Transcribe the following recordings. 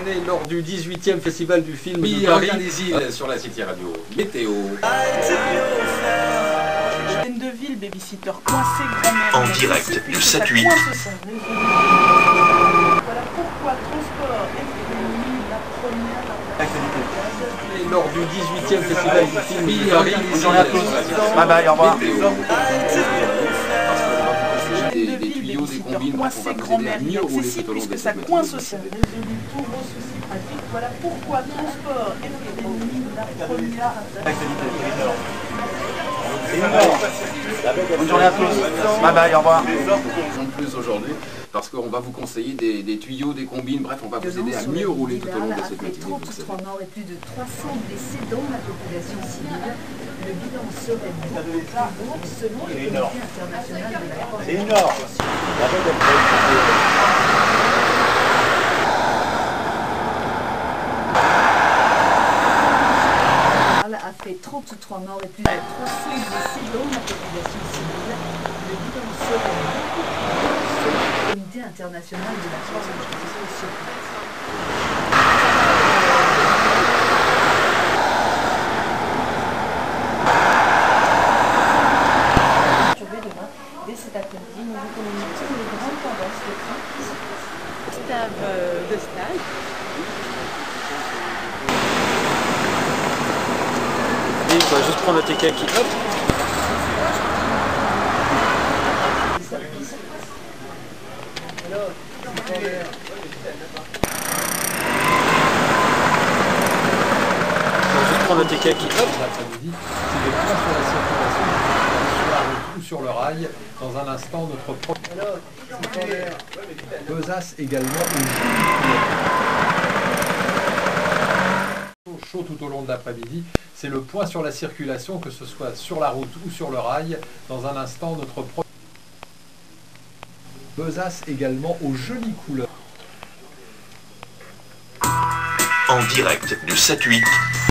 tourné lors du 18e festival du film Oui, de Paris. regardez-y sur la City Radio. Météo. De ville, babysitter coincé, grand-mère. En direct du 7-8. Voilà pourquoi transport économie, la première. Lors du 18e festival du film Oui, de Paris. regardez-y Bonne journée à tous. Bye bye, au revoir. Météo. De Des ville, tuyaux, des babysitter combines, on coincé, va vous aider à grand-mère. mieux rouler Accessible tout au long de puisque cette ça matinée. coince aussi. Résolu tous vos soucis pratiques. Voilà pourquoi transport économie, la première. Bonne journée à tous. Bye bye, au revoir. En plus aujourd'hui, parce qu'on va vous conseiller des tuyaux, des combines, bref, on va vous aider à mieux rouler tout au long de cette matinée. vous le savez. 33 morts et plus de 300 blessés dans la population civile. Le bilan serait beaucoup plus lourd selon le comité international de la C'est énorme. a fait 33 morts et plus de 300 blessés dans la population civile. Le bilan serait beaucoup plus lourd selon le comité international de la transportation sur place. Dès cet après-midi, nous vous communiquons les grandes tendances de train qui se passent. De stage. Il faut juste prendre le ticket qui hop. Prendre le ticket qui hop. L'après-midi, c'est des points sur la circulation, sur la route ou sur le rail. Dans un instant, notre propre Besace également chaud tout au long de l'après-midi. C'est le point sur la circulation, que ce soit sur la route ou sur le rail. Dans un instant, notre propre Besace également aux jolies couleurs. En direct du 7-8.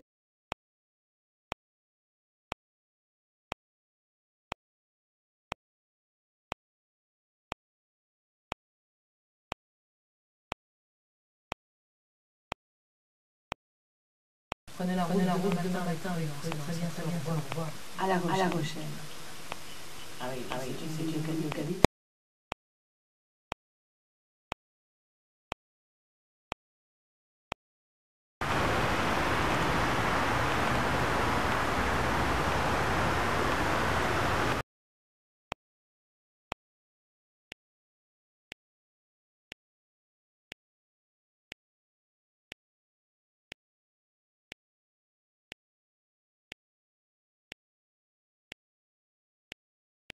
Prenez la route demain matin avec vous. Très bien, au revoir. À La Rochelle. Ah oui, c'est une